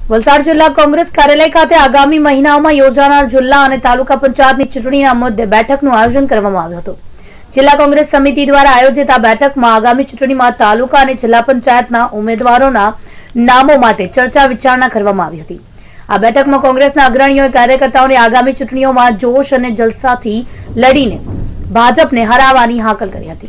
વલસાડ જિલ્લા કોંગ્રેસ કાર્યાલય ખાતે આગામી મહિનાઓમાં યોજાનાર જિલ્લા અને તાલુકા પંચાયતની ચૂંટણીના મુદ્દે બેઠકનું આયોજન કરવામાં આવ્યું હતું। જિલ્લા કોંગ્રેસ સમિતિ દ્વારા આયોજિત આ બેઠકમાં આગામી ચૂંટણીમાં તાલુકા અને જિલ્લા પંચાયતના ઉમેદવારોના નામો માટે ચર્ચા વિચારણા કરવામાં આવી હતી। આ બેઠકમાં કોંગ્રેસના અગ્રણીઓએ કાર્યકર્તાઓને આગામી ચૂંટણીઓમાં જોશ અને જલસાથી લડીને ભાજપને હરાવવાની હાકલ કરી હતી।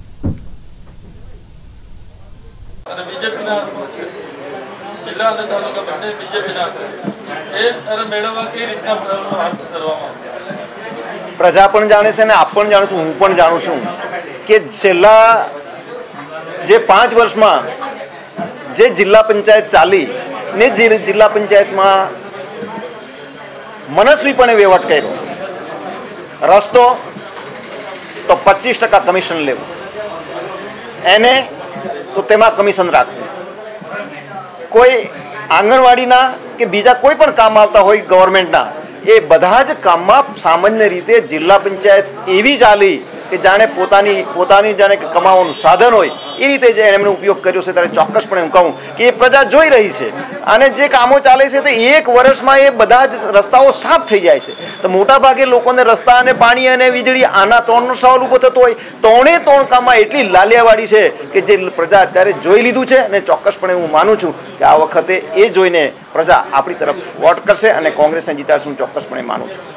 जिला અને તાલુકા બંને બીજેપીના એ અરે મેળવવા કઈ રીતના હાથ ધરવામાં પ્રજા પણ જાણે છે ને આપ પણ જાણો છો, હું પણ જાણું છું કે છેલ્લા જે 5 વર્ષમાં જે જિલ્લા પંચાયત ચાલી ને જે જિલ્લા પંચાયતમાં મનસ્વીપણે વહીવટ કર્યો, રસ્તો તો 25% કમિશન લેવું, એને તો તેમાં કમિશન રાખવું, કોઈ આંગણવાડીના કે બીજા કોઈ પણ કામ આવતા હોય ગવર્મેન્ટના, એ બધા જ કામમાં સામાન્ય રીતે જિલ્લા પંચાયત એવી ચાલી કે જાણે પોતાની જાણે કમાવાનું સાધન હોય એ રીતે જે એમનો ઉપયોગ કર્યો છે। ત્યારે ચોક્કસપણે હું કહું કે એ પ્રજા જોઈ રહી છે અને જે કામો ચાલે છે તે 1 વર્ષમાં એ બધા જ રસ્તાઓ સાફ થઈ જાય છે। તો મોટાભાગે લોકોને રસ્તા અને પાણી અને વીજળી આના 3નો સવાલ ઊભો થતો હોય, 3 કામમાં એટલી લાલિયાવાડી છે કે જે પ્રજા અત્યારે જોઈ લીધું છે અને ચોક્કસપણે હું માનું છું કે આ વખતે એ જોઈને પ્રજા આપણી તરફ વોટ કરશે અને કોંગ્રેસને જીતાડશે, હું ચોક્કસપણે માનું છું।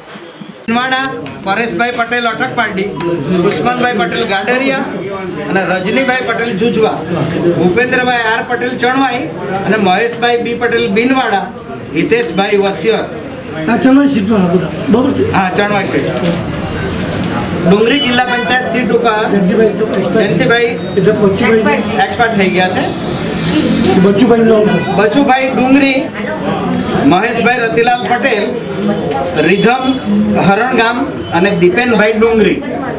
परेश भाई पटेल अटकपाटी, उस्मान भाई पटेल गाडरिया અને રજની ભાઈ પટેલ જુજવા, ભૂપેન્દ્ર ભાઈ આર પટેલ ચણવાઈ અને મહેશ ભાઈ બી પટેલ બિનવાડા, હિતેશ ભાઈ વસિયર આ ચણવાઈ સીટ પર બરાબર છે। હા, ચણવાઈ સીટ। ડુંગરી જિલ્લા પંચાયત સીટ ઉપર જયંતિભાઈ એક્સપર્ટ થઈ ગયા છે। બચુભાઈ ડુંગરી, મહેશભાઈ રતિલાલ પટેલ રીધમ હરણગામ અને દીપેનભાઈ ડુંગરી।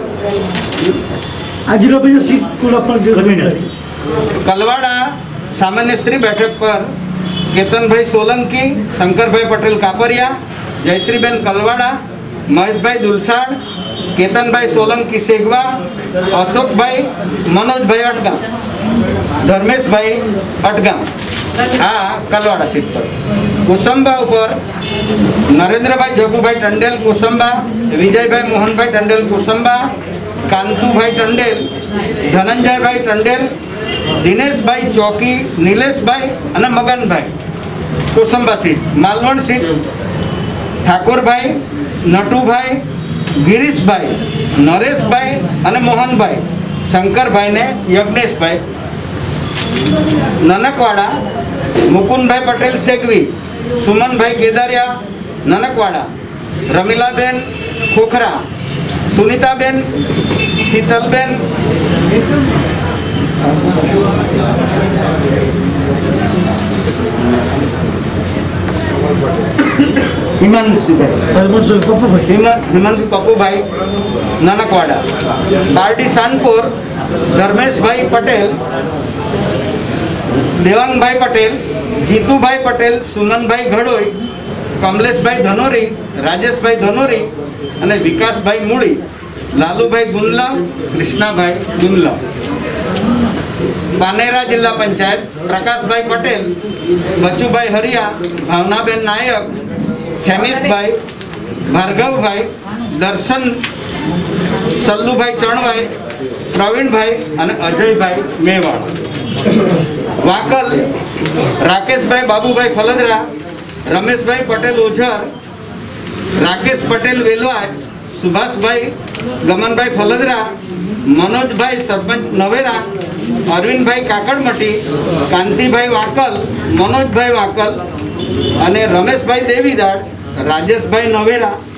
કલવાડા સામાન્ય સ્ત્રી બેઠક પર કેતનભાઈ સોલંકી, શંકરભાઈ પટેલ કાપરિયા, જયશ્રીબેન કલવાડા, મહેશભાઈ દુલસાડ, કેતનભાઈ સોલંકી સેગવા, અશોકભાઈ મનોજભાઈ અટગામ, ધર્મેશભાઈ અટગામ। આ કલવાડા સીટ પર કુસંબા ઉપર નરેન્દ્રભાઈ જગુભાઈ ટંડેલ કુસંબા, વિજયભાઈ મોહનભાઈ ટંડેલ કુસંબા, કાંતુભાઈ ટંડેલ, ધનંજયભાઈ ટંડેલ, દિનેશભાઈ ચોકી, નિલેશભાઈ અને મગનભાઈ કુસંબા સીટ। માલવણ સીટ ઠાકોરભાઈ, નટુભાઈ, ગિરીશભાઈ, નરેશભાઈ અને મોહનભાઈ, શંકરભાઈ ને યજ્ઞેશભાઈ। નનકવાડા મુકુંદભાઈ પટેલ સેગવી, સુમનભાઈ કેદારિયા નનકવાડા, રમીલાબેન ખોખરા, સુનિતાબેન, શીતલબેન, હિમાંશુ પપ્પુભાઈ નનકવાડા। બારડી સાનપુર ધર્મેશભાઈ પટેલ, દેવાંગભાઈ પટેલ, જીતુભાઈ પટેલ, સુમનભાઈ ઘડોઈ, કમલેશભાઈ ધનોરી, રાજેશભાઈ ધનોરી અને વિકાસભાઈ મૂળી, લાલુભાઈ ગુંદલા, કૃષ્ણાભાઈ ગુંદલા। પાનેરા જિલ્લા પંચાયત પ્રકાશભાઈ પટેલ, બચુભાઈ હરિયા, ભાવનાબેન નાયક, ખેમીશભાઈ, ભાર્ગવભાઈ, દર્શન, સલ્લુભાઈ ચણવાઈ, પ્રવીણભાઈ અને અજયભાઈ મેવાડ। વાકલ રાકેશભાઈ બાબુભાઈ ફલદરા, રમેશભાઈ પટેલ ઓઝર, રાકેશ પટેલ વેલવાજ, સુભાષભાઈ ગમનભાઈ ફલદરા, મનોજભાઈ સરપંચ નવેરા, અરવિંદભાઈ કાકડમટી, કાંતિભાઈ વાકલ, મનોજભાઈ વાકલ અને રમેશભાઈ દેવીદાળ, રાજેશભાઈ નવેરા